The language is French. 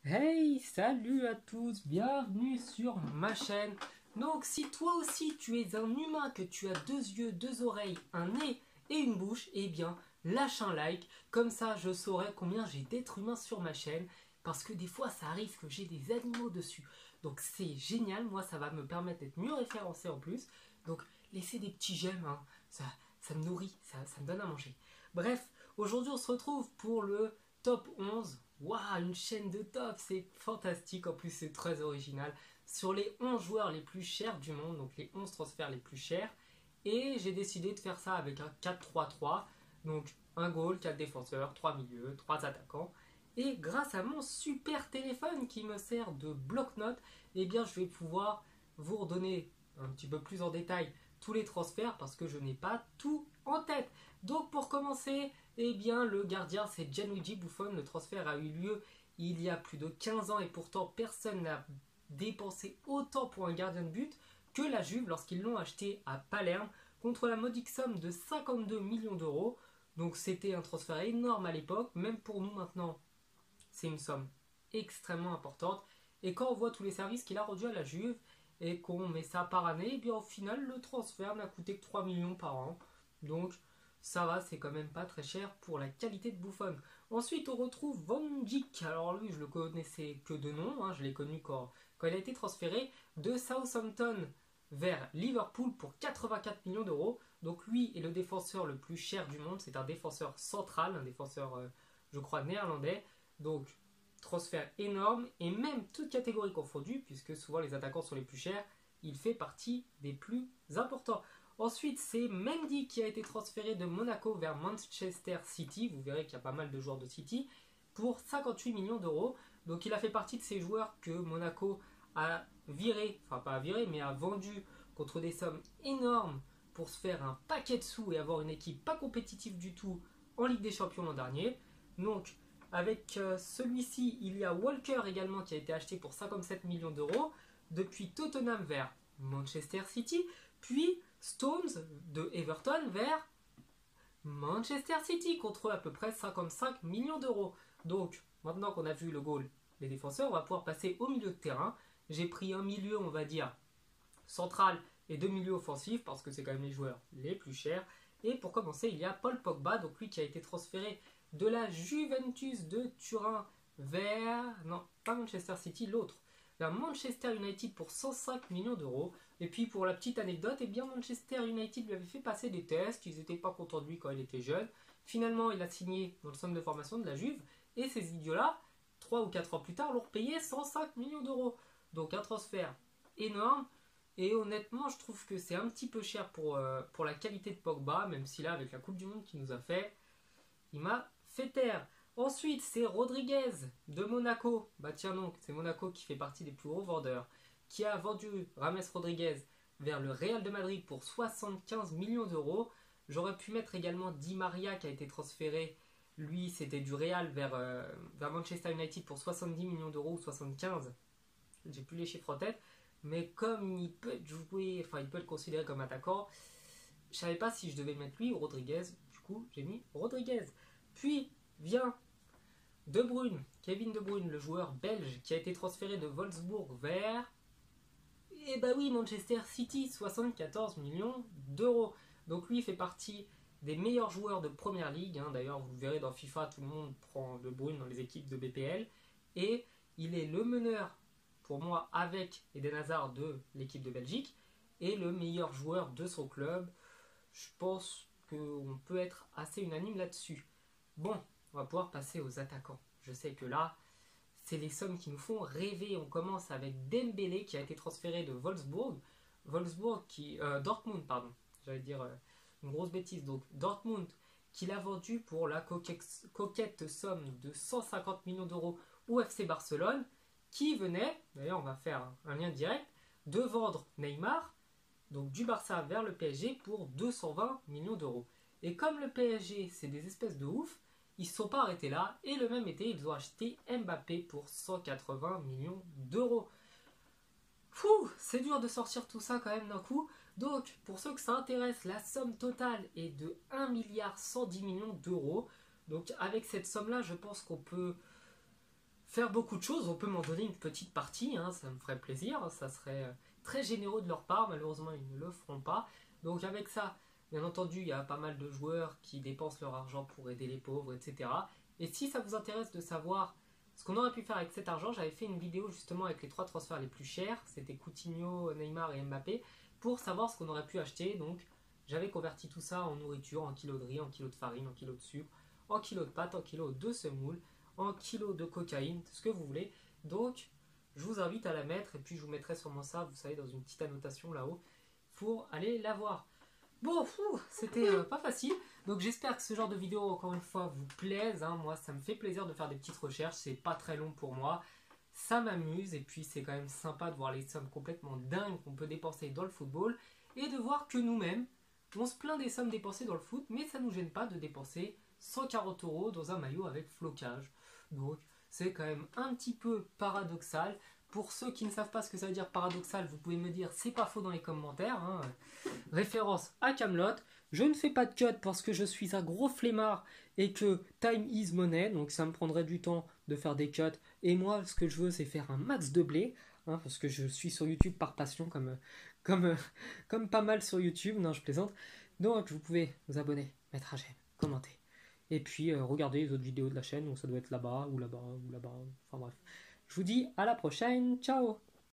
Hey, salut à tous, bienvenue sur ma chaîne. Donc si toi aussi tu es un humain, que tu as deux yeux, deux oreilles, un nez et une bouche, eh bien lâche un like, comme ça je saurai combien j'ai d'êtres humains sur ma chaîne, parce que des fois ça arrive que j'ai des animaux dessus. Donc c'est génial, moi ça va me permettre d'être mieux référencé en plus. Donc laissez des petits j'aime, hein. Ça me nourrit, ça me donne à manger. Bref, aujourd'hui on se retrouve pour le top 11. Waouh, une chaîne de top, c'est fantastique, en plus c'est très original. Sur les 11 joueurs les plus chers du monde, donc les 11 transferts les plus chers. Et j'ai décidé de faire ça avec un 4-3-3. Donc un goal, 4 défenseurs, 3 milieux, 3 attaquants. Et grâce à mon super téléphone qui me sert de bloc-notes, eh bien je vais pouvoir vous redonner un petit peu plus en détail tous les transferts parce que je n'ai pas tout en tête. Donc pour commencer, eh bien le gardien c'est Gianluigi Buffon. Le transfert a eu lieu il y a plus de 15 ans et pourtant personne n'a dépensé autant pour un gardien de but que la Juve lorsqu'ils l'ont acheté à Palerme contre la modique somme de 52 millions d'euros. Donc c'était un transfert énorme à l'époque, même pour nous maintenant c'est une somme extrêmement importante. Et quand on voit tous les services qu'il a rendus à la Juve et qu'on met ça par année, et bien au final le transfert n'a coûté que 3 millions par an. Donc ça va, c'est quand même pas très cher pour la qualité de Buffon. Ensuite on retrouve Van Dijk. Alors lui je le connaissais que de nom, hein. Je l'ai connu quand il a été transféré de Southampton vers Liverpool pour 84 millions d'euros. Donc lui est le défenseur le plus cher du monde. C'est un défenseur central, un défenseur je crois néerlandais. Donc transfert énorme, et même toute catégorie confondue, puisque souvent les attaquants sont les plus chers, il fait partie des plus importants. Ensuite, c'est Mendy qui a été transféré de Monaco vers Manchester City. Vous verrez qu'il y a pas mal de joueurs de City pour 58 millions d'euros. Donc il a fait partie de ces joueurs que Monaco a viré, enfin pas a viré, mais a vendu contre des sommes énormes pour se faire un paquet de sous et avoir une équipe pas compétitive du tout en Ligue des Champions l'an dernier. Donc avec celui-ci, il y a Walker également qui a été acheté pour 57 millions d'euros depuis Tottenham vers Manchester City, puis Stones de Everton vers Manchester City contre à peu près 55 millions d'euros. Donc maintenant qu'on a vu le goal, les défenseurs, on va pouvoir passer au milieu de terrain. J'ai pris un milieu, on va dire, central et deux milieux offensifs parce que c'est quand même les joueurs les plus chers. Et pour commencer, il y a Paul Pogba, donc lui qui a été transféré de la Juventus de Turin vers... Non, pas Manchester City, l'autre. Vers Manchester United pour 105 millions d'euros. Et puis pour la petite anecdote, eh bien Manchester United lui avait fait passer des tests, ils n'étaient pas contents de lui quand il était jeune. Finalement, il a signé dans le centre de formation de la Juve, et ces idiots-là, 3 ou 4 ans plus tard, l'ont payé 105 millions d'euros. Donc un transfert énorme. Et honnêtement, je trouve que c'est un petit peu cher pour la qualité de Pogba, même si là, avec la Coupe du Monde qu'il nous a fait, il m'a fait taire. Ensuite, c'est Rodriguez de Monaco. Bah tiens donc, c'est Monaco qui fait partie des plus gros vendeurs, qui a vendu Rames Rodriguez vers le Real de Madrid pour 75 millions d'euros. J'aurais pu mettre également Di Maria qui a été transféré. Lui, c'était du Real vers Manchester United pour 70 millions d'euros ou 75. J'ai plus les chiffres en tête. Mais comme il peut jouer, enfin il peut être considéré comme attaquant, je savais pas si je devais mettre lui ou Rodriguez. Du coup, j'ai mis Rodriguez. Puis vient De Bruyne, Kevin De Bruyne, le joueur belge qui a été transféré de Wolfsburg vers... Eh bah oui, Manchester City, 74 millions d'euros. Donc lui, il fait partie des meilleurs joueurs de Première Ligue, hein. D'ailleurs, vous verrez dans FIFA, tout le monde prend De Bruyne dans les équipes de BPL. Et il est le meneur, pour moi, avec Eden Hazard de l'équipe de Belgique, et le meilleur joueur de son club. Je pense qu'on peut être assez unanime là-dessus. Bon, on va pouvoir passer aux attaquants. Je sais que là, c'est les sommes qui nous font rêver. On commence avec Dembélé qui a été transféré de Wolfsburg. Dortmund, pardon. J'allais dire une grosse bêtise. Donc Dortmund qui l'a vendu pour la coquette somme de 150 millions d'euros au FC Barcelone, qui venait, d'ailleurs on va faire un lien direct, de vendre Neymar, donc du Barça vers le PSG pour 220 millions d'euros. Et comme le PSG c'est des espèces de ouf, ils ne se sont pas arrêtés là, et le même été ils ont acheté Mbappé pour 180 millions d'euros. Fou, c'est dur de sortir tout ça quand même d'un coup. Donc pour ceux que ça intéresse, la somme totale est de 1 milliard 110 millions d'euros. Donc avec cette somme là, je pense qu'on peut faire beaucoup de choses. On peut m'en donner une petite partie, hein, ça me ferait plaisir. Ça serait très généreux de leur part. Malheureusement, ils ne le feront pas. Donc avec ça, bien entendu, il y a pas mal de joueurs qui dépensent leur argent pour aider les pauvres, etc. Et si ça vous intéresse de savoir ce qu'on aurait pu faire avec cet argent, j'avais fait une vidéo justement avec les 3 transferts les plus chers. C'était Coutinho, Neymar et Mbappé. Pour savoir ce qu'on aurait pu acheter. Donc j'avais converti tout ça en nourriture, en kilos de riz, en kilos de farine, en kilos de sucre, en kilos de pâtes, en kilos de semoule, en kilos de cocaïne, ce que vous voulez. Donc, je vous invite à la mettre et puis je vous mettrai sûrement ça, vous savez, dans une petite annotation là-haut pour aller la voir. Bon, c'était pas facile. Donc j'espère que ce genre de vidéo, encore une fois, vous plaise. Hein. Moi, ça me fait plaisir de faire des petites recherches. C'est pas très long pour moi. Ça m'amuse et puis c'est quand même sympa de voir les sommes complètement dingues qu'on peut dépenser dans le football et de voir que nous-mêmes, on se plaint des sommes dépensées dans le foot, mais ça ne nous gêne pas de dépenser 140 € dans un maillot avec flocage. Donc c'est quand même un petit peu paradoxal. Pour ceux qui ne savent pas ce que ça veut dire paradoxal, vous pouvez me dire c'est pas faux dans les commentaires. Hein. Référence à Kaamelott. Je ne fais pas de cut parce que je suis un gros flemmard et que time is money, donc ça me prendrait du temps de faire des cuts. Et moi, ce que je veux, c'est faire un max de blé, hein, parce que je suis sur YouTube par passion, comme pas mal sur YouTube. Non, je plaisante. Donc, vous pouvez vous abonner, mettre à j'aime, commenter. Et puis, regardez les autres vidéos de la chaîne, donc ça doit être là-bas, ou là-bas, ou là-bas. Enfin bref. Je vous dis à la prochaine. Ciao!